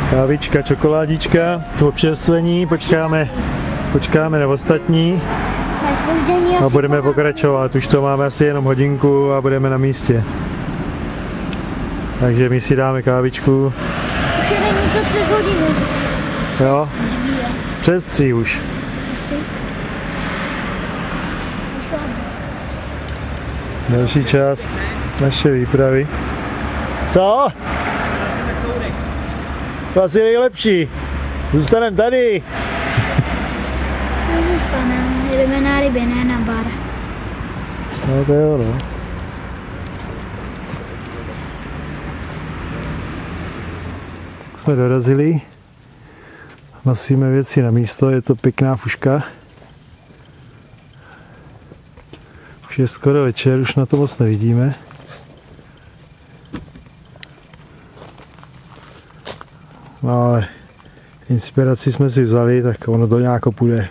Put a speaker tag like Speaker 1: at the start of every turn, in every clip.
Speaker 1: Kávička, čokoládička, občerstvení, počkáme na ostatní a budeme pokračovat. Už to máme asi jenom hodinku a budeme na místě. Takže my si dáme kávičku.
Speaker 2: Už je není to přes hodinu.
Speaker 1: Jo, přes 3 už. Další část naše výpravy. Co? To asi nejlepší. Zůstaneme tady.
Speaker 2: Nezůstaneme, jdeme na ryby, ne na bar.
Speaker 1: No to jo, no. Tak jsme dorazili. Nosíme věci na místo, je to pěkná fuška. Už je skoro večer, už na to moc nevidíme. No ale inspiraci jsme si vzali, tak ono to nějak půjde.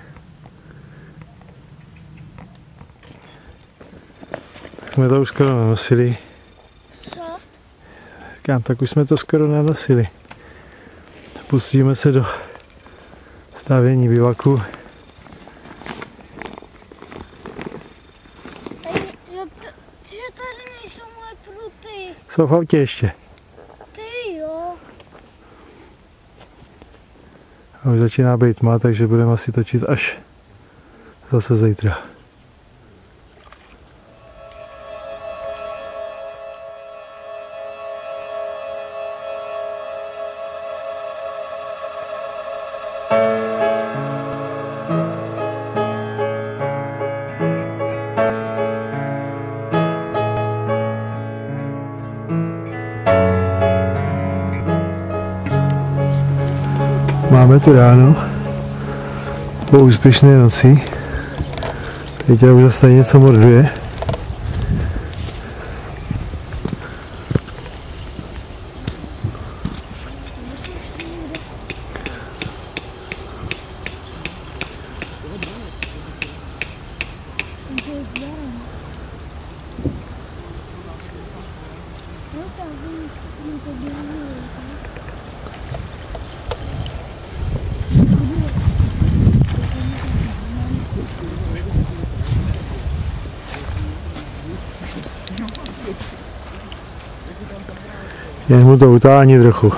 Speaker 1: Jsme to už skoro nanosili.
Speaker 2: Co?
Speaker 1: Říkám, tak už jsme to skoro nanosili. Pustíme se do stavění bivaku.
Speaker 2: Že tady nejsou moje pruty.
Speaker 1: Jsou v autě ještě.
Speaker 2: Ty jo.
Speaker 1: A už začíná být tma, takže budeme asi točit až zase zítra. Máme tu ráno po úspěšné noci. Teď už zase něco morduje. Jen mu to utání trochu.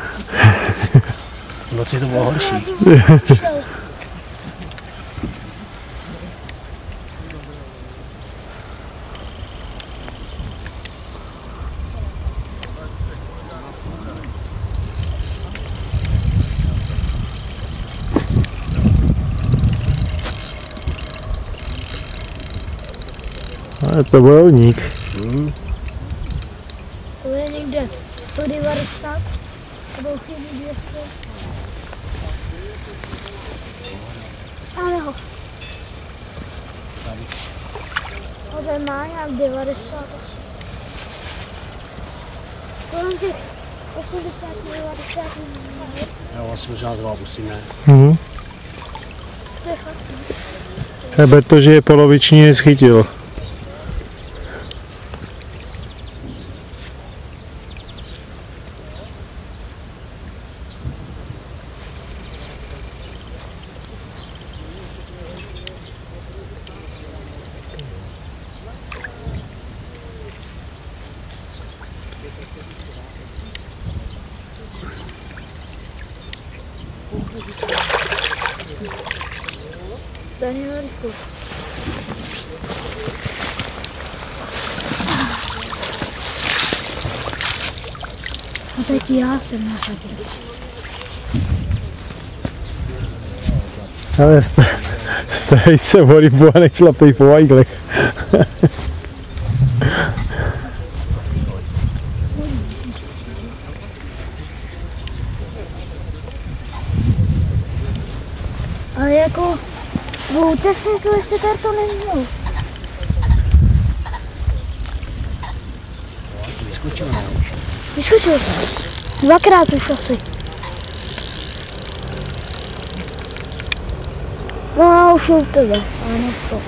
Speaker 3: V noci to bylo horší.
Speaker 1: Ale to bojovník.
Speaker 2: To je někde 190, nebo chvíli 200. Máme ho. A ten má nějak 90. Kolem těch 80, 90.
Speaker 3: Jo, asi možná 2 musíme.
Speaker 2: To je fakt.
Speaker 1: Herbert to, že je poloviční, neschytil.
Speaker 2: Daniel rychle. A teď já jsem na řadě.
Speaker 1: Ale starej se o rybu a nešlapej po vajglech.
Speaker 2: Ale jako dvou techniku, jestli tady to neměl.
Speaker 3: Vyskočil nám už.
Speaker 2: Vyskočil. Dvakrát už asi. No, už je u tebe, ale nech to.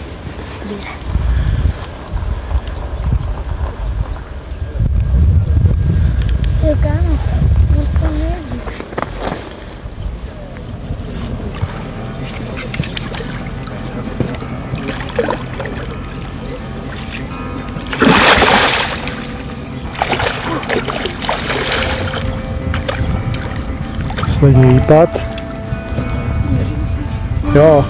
Speaker 2: Jo, kámo, moc tam nejezdíš.
Speaker 1: Poslední výpad. Jo.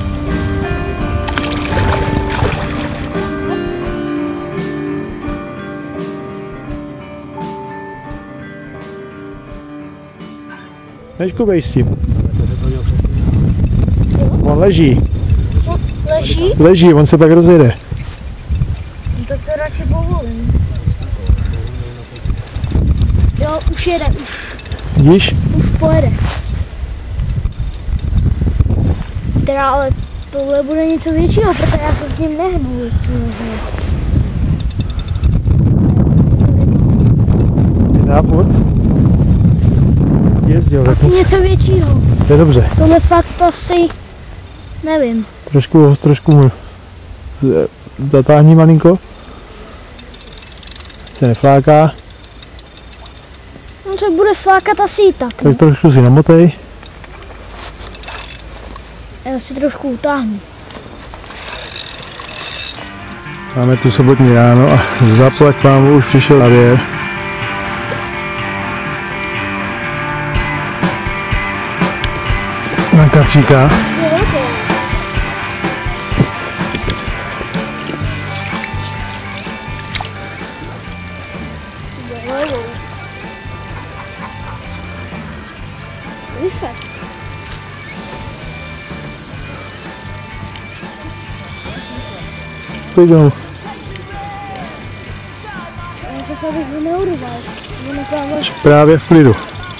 Speaker 1: Neškubej s tím. On leží.
Speaker 2: Leží?
Speaker 1: Leží, on se pak rozjede.
Speaker 2: No, tak to radši povolím. Jo, už jede,
Speaker 1: Vidíš?
Speaker 2: už pojede. Teda, ale tohle bude něco většího, protože já se s ním nehnu.
Speaker 1: Jedná furt. Jezdil, tak
Speaker 2: Asi něco většího.
Speaker 1: to je dobře.
Speaker 2: Tohle fakt asi, nevím.
Speaker 1: Trošku mu zatáhni malinko. Se nefláká.
Speaker 2: On se bude flákat asi i tak.
Speaker 1: Tak trošku si namotej.
Speaker 2: Já si trošku utáhnu.
Speaker 1: Máme tu sobotní ráno a zaplať pámu už přišel závěr. Na Kavčíka.
Speaker 2: Vysad.
Speaker 1: Pojď domů.
Speaker 2: Já se abych ho neuroval. Ono se vám
Speaker 1: Právě v klidu.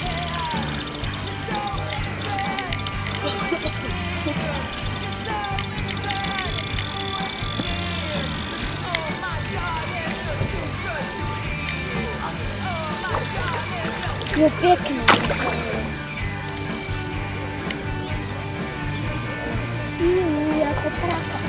Speaker 2: je pěkný. Sílu jako prasa.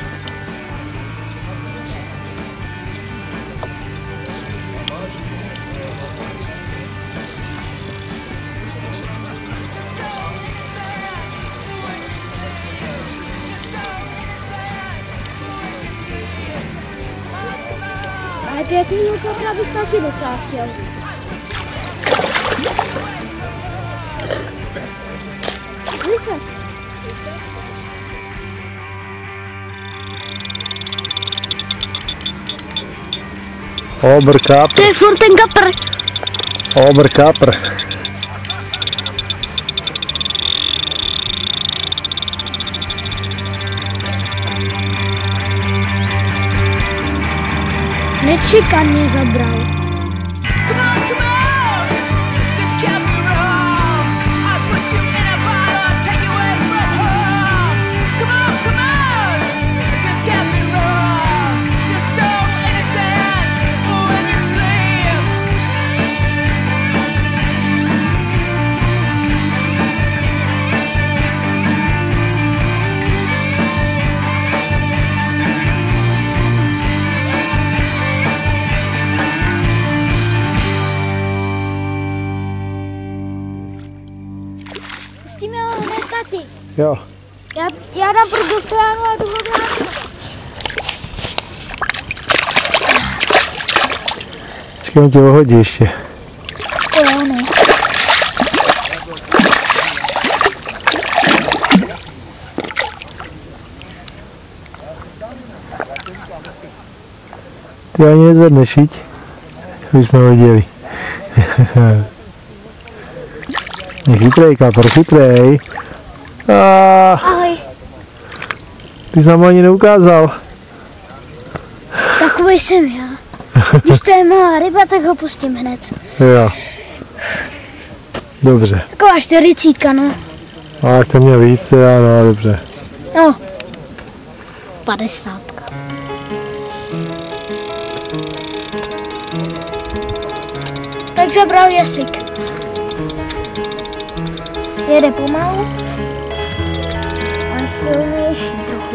Speaker 2: Ale pěknýho kapra bych taky docela chtěl. Vysad.
Speaker 1: Oberkapr.
Speaker 2: To je furt ten kapr.
Speaker 1: Oberkapr.
Speaker 2: Nečika mě zabral. Pustíme ho hned, tati.
Speaker 1: Jo.
Speaker 2: Já dám pro dostánu a jdu ho vrátím.
Speaker 1: Počkej, on tě ohodí ještě.
Speaker 2: Jo, no.
Speaker 1: Ty ani nezvedneš, viď? Už jsme hodili. Chytrej, kapr, chytrej.
Speaker 2: Ahoj.
Speaker 1: Ty jsi nám ani neukázal.
Speaker 2: Takový jsem já. Když to je malá ryba, tak ho pustím hned.
Speaker 1: Jo. Dobře.
Speaker 2: Taková 40, no.
Speaker 1: A jak to měl víc, no, dobře.
Speaker 2: No. 50. Tak zabral jasik. Jede pomalu. A silnější trochu.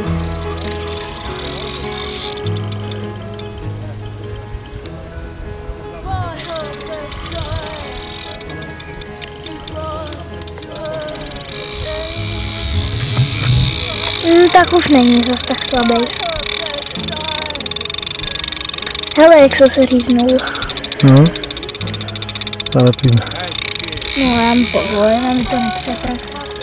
Speaker 2: Tak už není zas tak slabý. Hele, jak se říznul.
Speaker 1: No. Zalepíme.
Speaker 2: No já mi povolím, já mi to nepřetrh.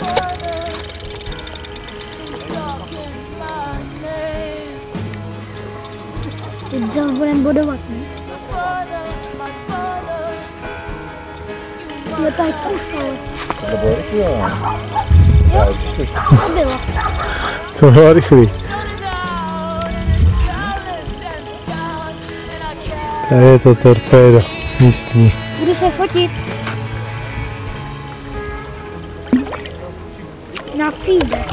Speaker 2: Teď zase budeme bodovat, ne? Je tady kusal.
Speaker 4: To bylo rychle.
Speaker 2: Jo, to bylo.
Speaker 1: To bylo rychlý. Tady je to torpédo místní.
Speaker 2: Budu se fotit. Na feeder.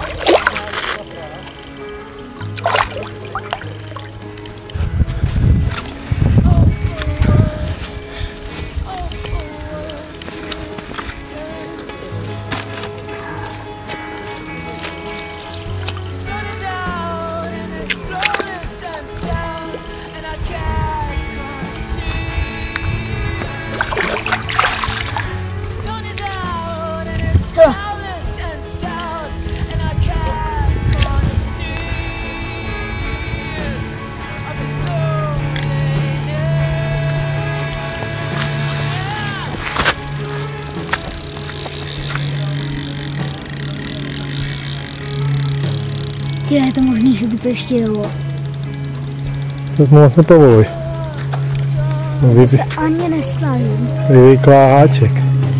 Speaker 2: Je to možný, že by to ještě jelo.
Speaker 1: To moc nepovoluj.
Speaker 2: To se ani nesnažím.
Speaker 1: Vyvyklá háček.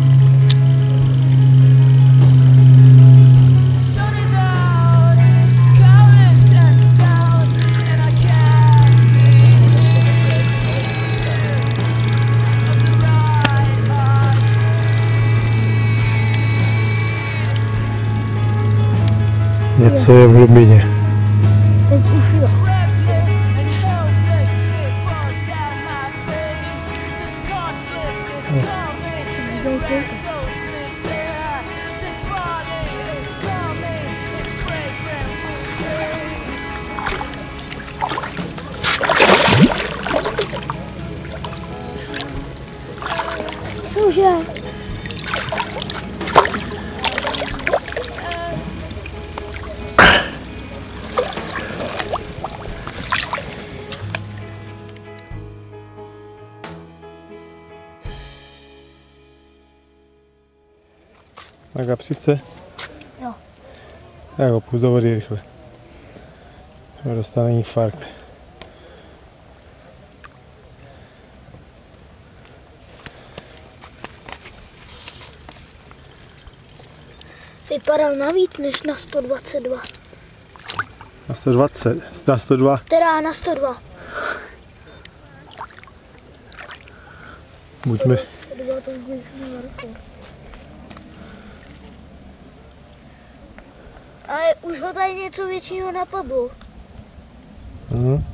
Speaker 1: Něco je v hlubině.
Speaker 2: Teď už jo. Cože?
Speaker 1: Na kapřivce?
Speaker 2: Jo.
Speaker 1: Tak ho půjdu do vody rychle. Dostane infarkt.
Speaker 2: Vypadal navíc než na 122.
Speaker 1: Na 120, na 102.
Speaker 2: Teda na 102.
Speaker 1: Buďme.
Speaker 2: 102 to už bych měl rekord. Ale už ho tady něco většího napadlo.
Speaker 1: Mhm.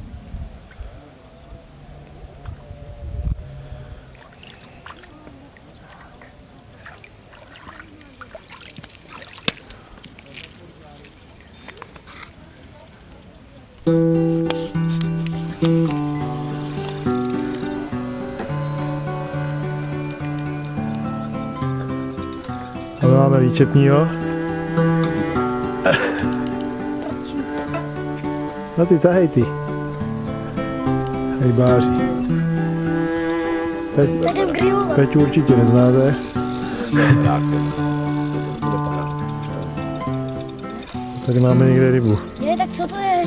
Speaker 1: Tady máme výčepního. No ty, tahej ty. Rybáři. Teď určitě neznáte. Tady máme někde rybu.
Speaker 2: Je, tak co to je?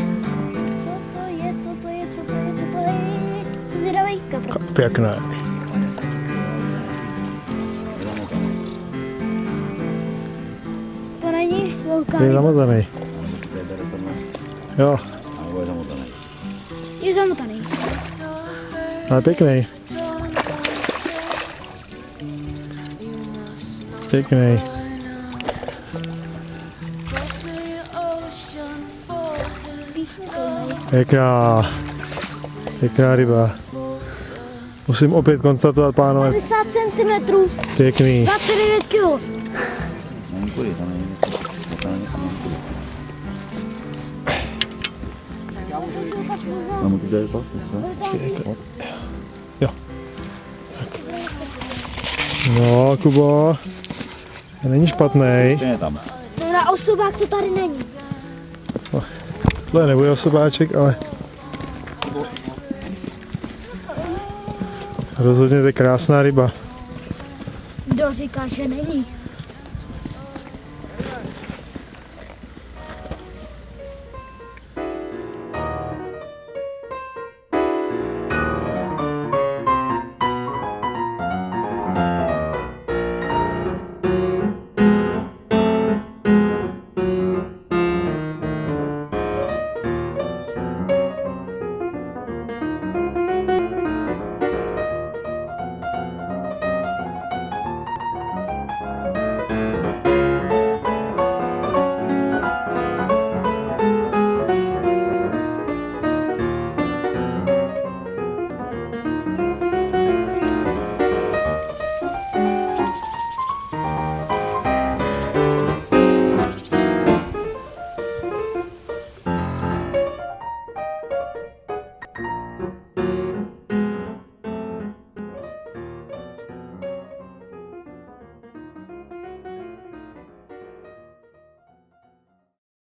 Speaker 2: Co zvědavej kapra?
Speaker 1: Pěkné.
Speaker 2: To není velká.
Speaker 1: Je zamotaný. Jo,
Speaker 2: Je zamotaný.
Speaker 1: ale pěkný. Pěkný. Pěkná. Pěkná ryba. Musím opět konstatovat, pánové.
Speaker 2: 50 cm.
Speaker 1: Pěkný.
Speaker 2: 29 kg.
Speaker 1: Jo. Tak. No, Kubo. Není špatný.
Speaker 2: No na osobák to tady není.
Speaker 1: Tohle nebude osobáček, ale rozhodně to je krásná ryba.
Speaker 2: Do říká, že není.